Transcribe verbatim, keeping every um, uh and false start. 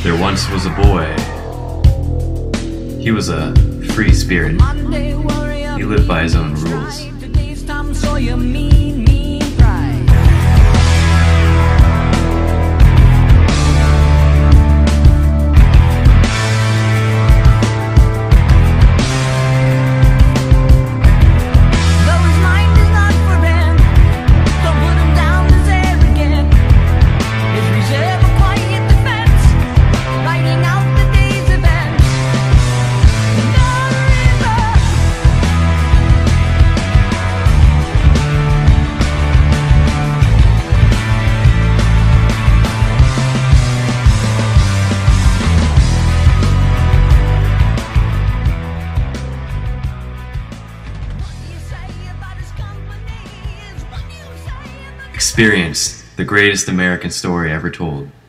There once was a boy. He was a free spirit. He lived by his own rules. Experience the greatest American story ever told.